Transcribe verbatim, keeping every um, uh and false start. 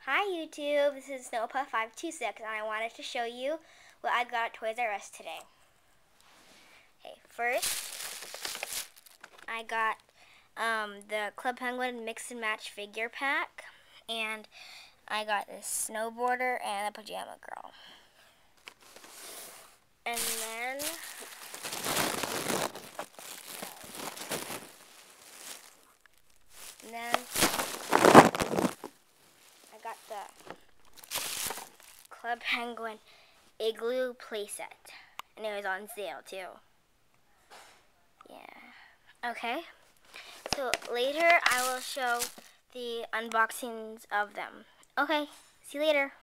Hi YouTube, this is Snowpuff five two six and I wanted to show you what I got at Toys R Us today. Okay, first I got um, the Club Penguin Mix and Match figure pack, and I got this snowboarder and a pajama girl. And then and then I got the Club Penguin Igloo playset, and it was on sale too. Yeah. Okay. So later I will show the unboxings of them. Okay. See you later.